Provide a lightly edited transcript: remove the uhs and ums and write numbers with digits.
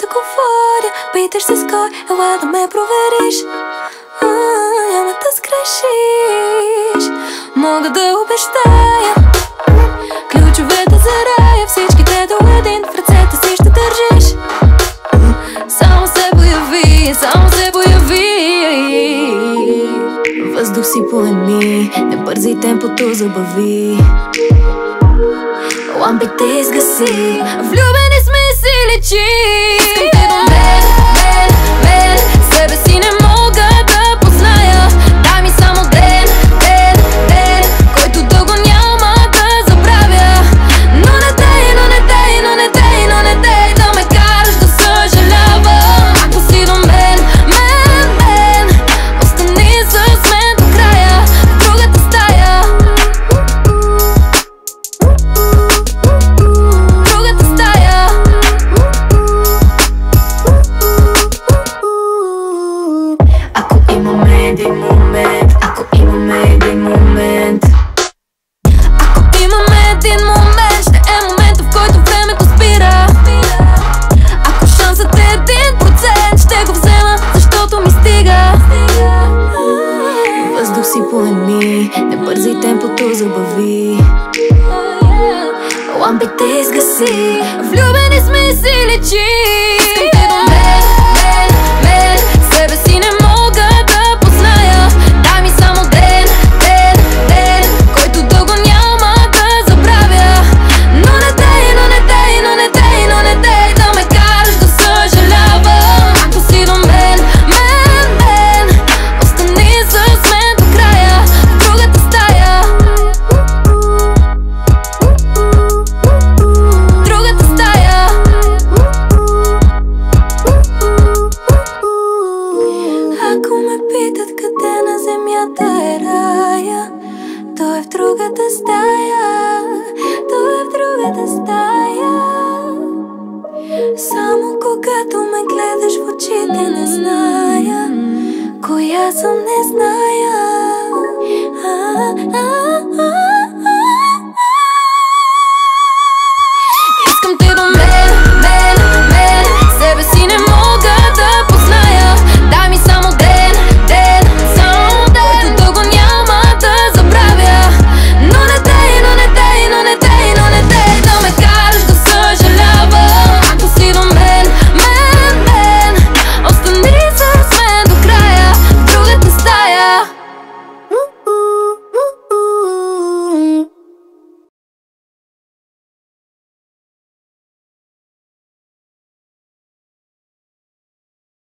да говоря, питаш се с кой, ела да ме провериш. Няма да сгрешиш, мога да обещая ключовете за рая, всичките до един в ръцете си ще държиш. Само се появи, само се появи. Въздух си поеми, не бързай, темпото забави. Лампите изгаси, влюбени сме и си лечи. Искам те до мен, мен, себе си не мога да позная. Дай ми само ден, който дълго няма да забравя. Но не дей да ме караш да съжалявам. Ако си до мен, остани с мен до края, в другата стая. Ако имаме един момент, ще е момента, в който времето спира. Ако шансът е 1%, ще го взема, защото ми стига. Въздух си поеми, не бързай, темпото забави. Лампите изгаси, влюбени сме и си лечи. Искам те до мен, себе си не мога да позная. Дай ми само ден, който дълго няма да забравя. Но не дей да ме караш да съжалявам. Ако си до мен, остани с мен до края, в другата стая. Другата стая. Ако ме питат къде на земята е рая, то е в другата стая, Само когато ме гледаш в очите, не зная коя съм.